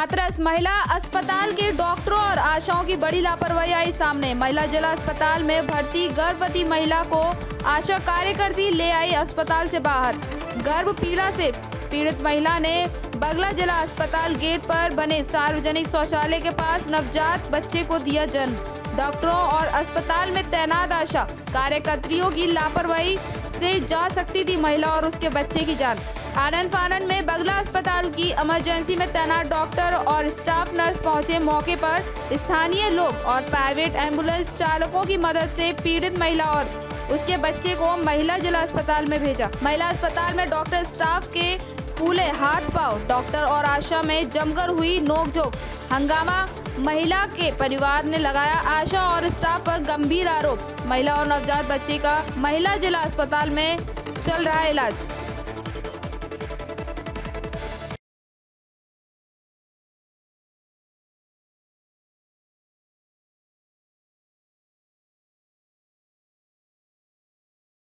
हाथरस महिला अस्पताल के डॉक्टरों और आशाओं की बड़ी लापरवाही आई सामने। महिला जिला अस्पताल में भर्ती गर्भवती महिला को आशा कार्यकर्ती ले आई अस्पताल से बाहर। गर्भ पीड़ा से पीड़ित महिला ने बगला जिला अस्पताल गेट पर बने सार्वजनिक शौचालय के पास नवजात बच्चे को दिया जन्म। डॉक्टरों और अस्पताल में तैनात आशा कार्यकर्तियों की लापरवाही से जा सकती थी महिला और उसके बच्चे की जान। आनन फानन में बगला अस्पताल की इमरजेंसी में तैनात डॉक्टर और स्टाफ नर्स पहुंचे मौके पर। स्थानीय लोग और प्राइवेट एम्बुलेंस चालकों की मदद से पीड़ित महिला और उसके बच्चे को महिला जिला अस्पताल में भेजा। महिला अस्पताल में डॉक्टर स्टाफ के फूले हाथ पांव। डॉक्टर और आशा में जमकर हुई नोकझोंक, हंगामा। महिला के परिवार ने लगाया आशा और स्टाफ पर गंभीर आरोप। महिला और नवजात बच्चे का महिला जिला अस्पताल में चल रहा है इलाज।